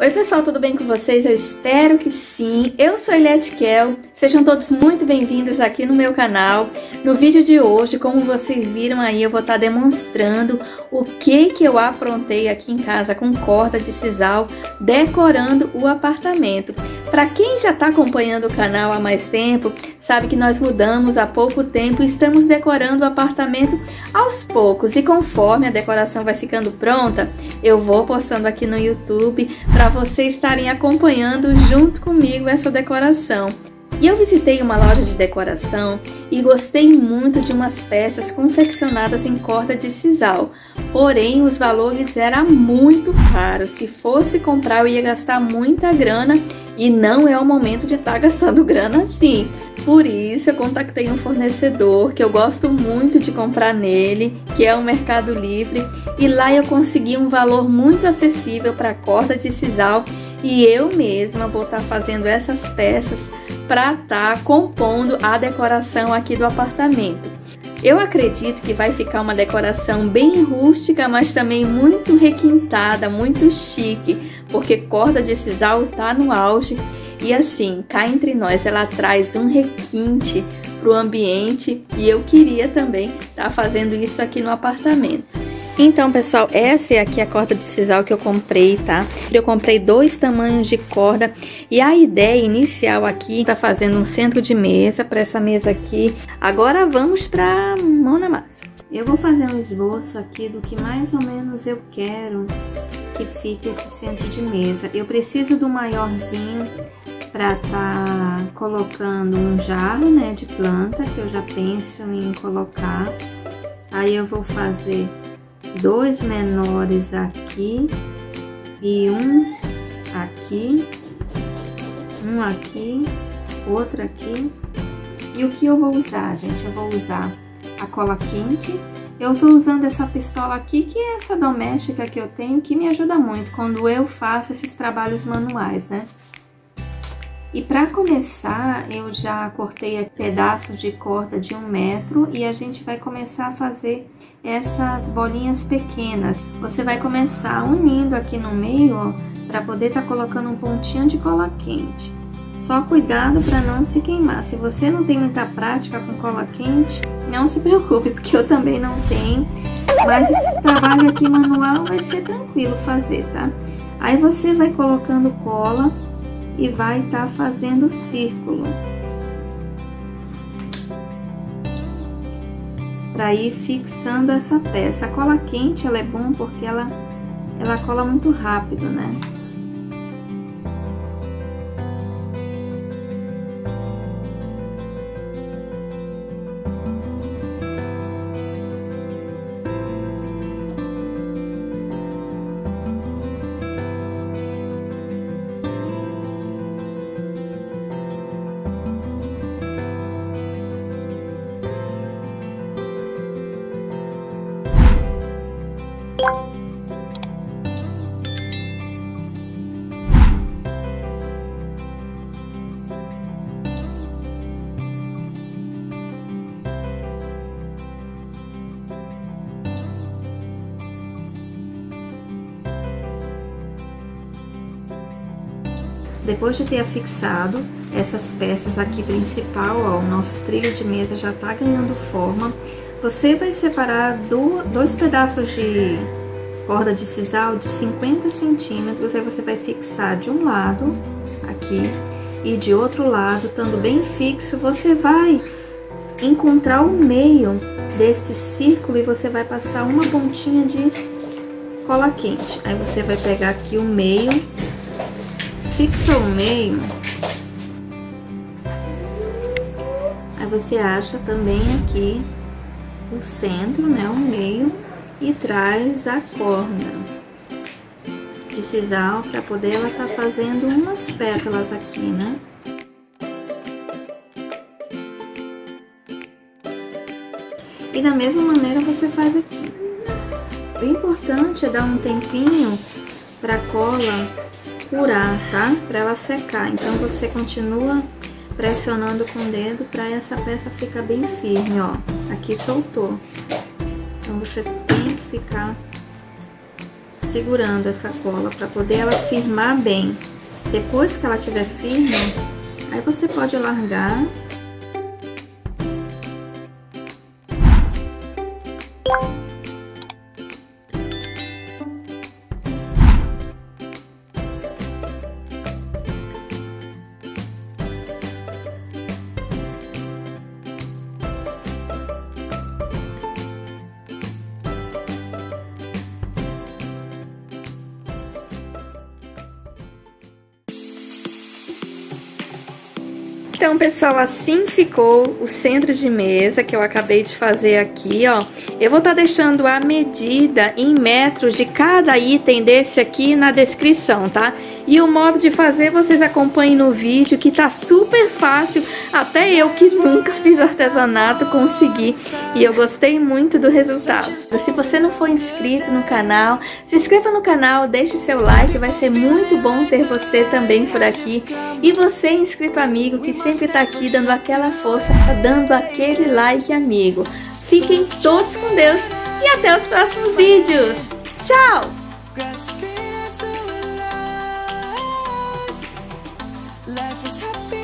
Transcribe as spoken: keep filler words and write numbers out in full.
Oi pessoal, tudo bem com vocês? Eu espero que sim. Eu sou Eliette Kel. Sejam todos muito bem-vindos aqui no meu canal. No vídeo de hoje, como vocês viram aí, eu vou estar demonstrando o que que eu aprontei aqui em casa com corda de sisal, decorando o apartamento. Para quem já está acompanhando o canal há mais tempo, sabe que nós mudamos há pouco tempo e estamos decorando o apartamento aos poucos. E conforme a decoração vai ficando pronta, eu vou postando aqui no YouTube para vocês estarem acompanhando junto comigo essa decoração. E eu visitei uma loja de decoração e gostei muito de umas peças confeccionadas em corda de sisal. Porém, os valores eram muito caros. Se fosse comprar, eu ia gastar muita grana e não é o momento de estar gastando grana assim. Por isso, eu contactei um fornecedor que eu gosto muito de comprar nele, que é o Mercado Livre. E lá eu consegui um valor muito acessível para corda de sisal e eu mesma vou estar fazendo essas peças para estar compondo a decoração aqui do apartamento. Eu acredito que vai ficar uma decoração bem rústica, mas também muito requintada, muito chique, porque corda de sisal tá no auge e assim, cá entre nós, ela traz um requinte pro ambiente e eu queria também estar fazendo isso aqui no apartamento. Então, pessoal, essa é aqui a corda de sisal que eu comprei, tá? Eu comprei dois tamanhos de corda e a ideia inicial aqui tá fazendo um centro de mesa para essa mesa aqui. Agora vamos pra mão na massa. Eu vou fazer um esboço aqui do que mais ou menos eu quero que fique esse centro de mesa. Eu preciso do maiorzinho para tá colocando um jarro, né, de planta, que eu já penso em colocar. Aí eu vou fazer dois menores aqui e um aqui, um aqui, outro aqui. E o que eu vou usar, gente? Eu vou usar a cola quente. Eu tô usando essa pistola aqui, que é essa doméstica que eu tenho, que me ajuda muito quando eu faço esses trabalhos manuais, né? E para começar, eu já cortei pedaços de corda de um metro e a gente vai começar a fazer essas bolinhas pequenas. Você vai começar unindo aqui no meio, ó, para poder estar tá colocando um pontinho de cola quente. Só cuidado para não se queimar. Se você não tem muita prática com cola quente, não se preocupe, porque eu também não tenho. Mas esse trabalho aqui manual vai ser tranquilo fazer, tá? Aí você vai colocando cola e vai estar tá fazendo círculo para ir fixando essa peça. A cola quente ela é bom porque ela ela cola muito rápido, né? Depois de ter afixado essas peças aqui principal, ó, o nosso trilho de mesa já tá ganhando forma. Você vai separar do, dois pedaços de corda de sisal de cinquenta centímetros, aí você vai fixar de um lado aqui e de outro lado, estando bem fixo, você vai encontrar o meio desse círculo e você vai passar uma pontinha de cola quente. Aí você vai pegar aqui o meio, fixa o meio, aí você acha também aqui o centro, né, o meio, e traz a corda de sisal para poder ela tá fazendo umas pétalas aqui, né? E da mesma maneira você faz aqui. O importante é dar um tempinho para cola curar, tá? Para ela secar. Então você continua pressionando com o dedo para essa peça ficar bem firme, ó. Aqui soltou. Então você tem que ficar segurando essa cola para poder ela firmar bem. Depois que ela estiver firme, aí você pode largar. Então, pessoal, assim ficou o centro de mesa que eu acabei de fazer aqui, ó. Eu vou estar deixando a medida em metros de cada item desse aqui na descrição, tá? E o modo de fazer vocês acompanhem no vídeo, que tá super fácil. Até eu que nunca fiz artesanato consegui. E eu gostei muito do resultado. Se você não for inscrito no canal, se inscreva no canal, deixe seu like. Vai ser muito bom ter você também por aqui. E você, inscrito amigo, que sempre tá aqui dando aquela força, dando aquele like, amigo. Fiquem todos com Deus e até os próximos vídeos. Tchau! Life is happy.